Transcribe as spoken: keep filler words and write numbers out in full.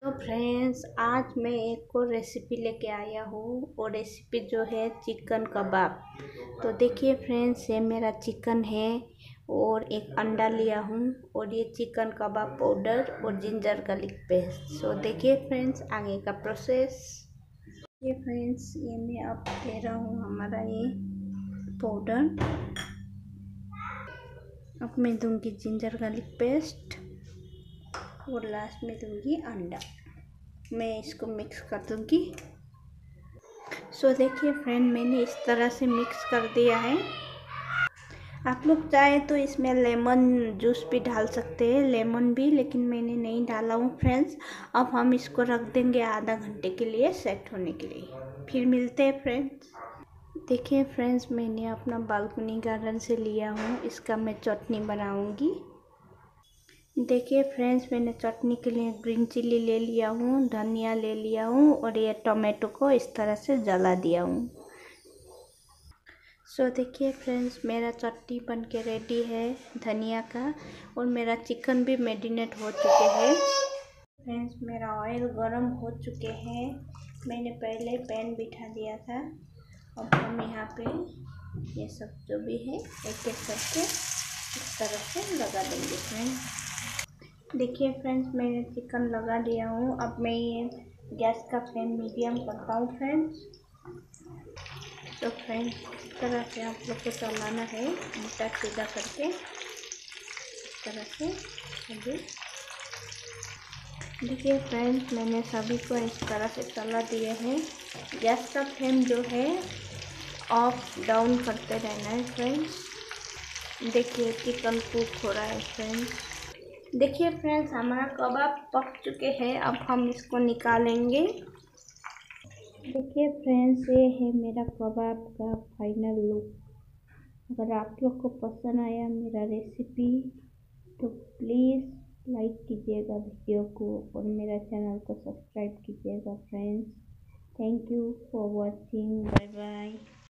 तो फ्रेंड्स, आज मैं एक और रेसिपी लेके आया हूँ और रेसिपी जो है चिकन कबाब। तो देखिए फ्रेंड्स, ये मेरा चिकन है और एक अंडा लिया हूँ और ये चिकन कबाब पाउडर और जिंजर गार्लिक पेस्ट। सो देखिए फ्रेंड्स, आगे का प्रोसेस। ये फ्रेंड्स, ये मैं अब ले रहा हूँ हमारा ये पाउडर। अब मैं दूंगी जिंजर गार्लिक पेस्ट और लास्ट में दूंगी अंडा। मैं इसको मिक्स कर दूंगी। सो देखिए फ्रेंड, मैंने इस तरह से मिक्स कर दिया है। आप लोग चाहे तो इसमें लेमन जूस भी डाल सकते हैं, लेमन भी, लेकिन मैंने नहीं डाला हूँ फ्रेंड्स। अब हम इसको रख देंगे आधा घंटे के लिए सेट होने के लिए। फिर मिलते हैं फ्रेंड्स। देखिए फ्रेंड्स, मैंने अपना बालकनी गार्डन से लिया हूँ, इसका मैं चटनी बनाऊँगी। देखिए फ्रेंड्स, मैंने चटनी के लिए ग्रीन चिल्ली ले लिया हूँ, धनिया ले लिया हूँ और ये टोमेटो को इस तरह से जला दिया हूँ। सो देखिए फ्रेंड्स, मेरा चटनी बन के रेडी है धनिया का, और मेरा चिकन भी मैरिनेट हो चुके हैं। फ्रेंड्स, मेरा ऑयल गरम हो चुके हैं। मैंने पहले पैन बिठा दिया था। अब हम यहाँ पे ये सब जो भी है एक एक करके इस तरह से लगा देंगे फ्रेंड्स। देखिए फ्रेंड्स, मैंने चिकन लगा दिया हूँ। अब मैं ये गैस का फ्लेम मीडियम करता हूँ फ्रेंड्स। तो फ्रेंड्स, इस तरह से आप लोग को चलाना है, उल्टा सीधा करके इस तरह से अभी। देखिए फ्रेंड्स, मैंने सभी को इस तरह से चला दिए हैं। गैस का फ्लेम जो है ऑफ डाउन करते रहना है फ्रेंड्स। देखिए चिकन कुक हो रहा है फ्रेंड्स। देखिए फ्रेंड्स, हमारा कबाब पक चुके हैं। अब हम इसको निकालेंगे। देखिए फ्रेंड्स, ये है मेरा कबाब का फाइनल लुक। अगर आप लोग को पसंद आया मेरा रेसिपी तो प्लीज़ लाइक कीजिएगा वीडियो को और मेरा चैनल को सब्सक्राइब कीजिएगा friends. Thank you for watching. Bye bye.